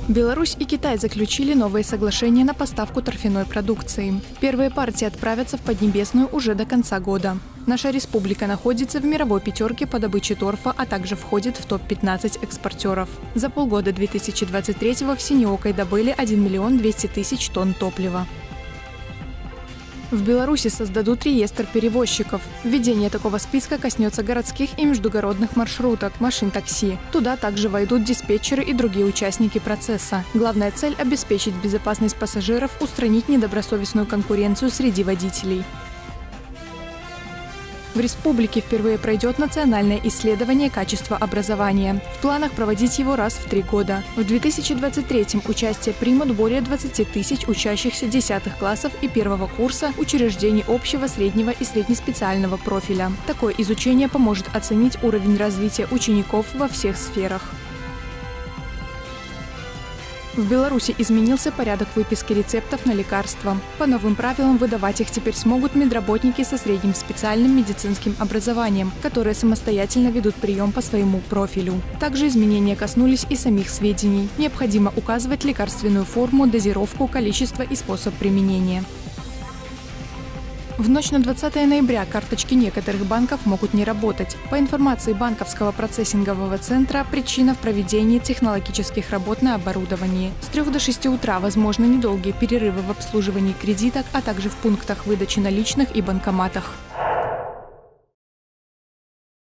Беларусь и Китай заключили новые соглашения на поставку торфяной продукции. Первые партии отправятся в Поднебесную уже до конца года. Наша республика находится в мировой пятерке по добыче торфа, а также входит в топ-15 экспортеров. За полгода 2023-го в Синеокой добыли 1 200 000 тонн топлива. В Беларуси создадут реестр перевозчиков. Введение такого списка коснется городских и междугородных маршруток, машин такси. Туда также войдут диспетчеры и другие участники процесса. Главная цель – обеспечить безопасность пассажиров, устранить недобросовестную конкуренцию среди водителей. В республике впервые пройдет национальное исследование качества образования. В планах проводить его раз в 3 года. В 2023-м участие примут более 20 000 учащихся 10 классов и 1 курса учреждений общего, среднего и среднеспециального профиля. Такое изучение поможет оценить уровень развития учеников во всех сферах. В Беларуси изменился порядок выписки рецептов на лекарства. По новым правилам выдавать их теперь смогут медработники со средним специальным медицинским образованием, которые самостоятельно ведут прием по своему профилю. Также изменения коснулись и самих сведений. Необходимо указывать лекарственную форму, дозировку, количество и способ применения. В ночь на 20 ноября карточки некоторых банков могут не работать. По информации банковского процессингового центра, причина в проведении технологических работ на оборудовании. С 3 до 6 утра возможны недолгие перерывы в обслуживании кредиток, а также в пунктах выдачи наличных и банкоматах.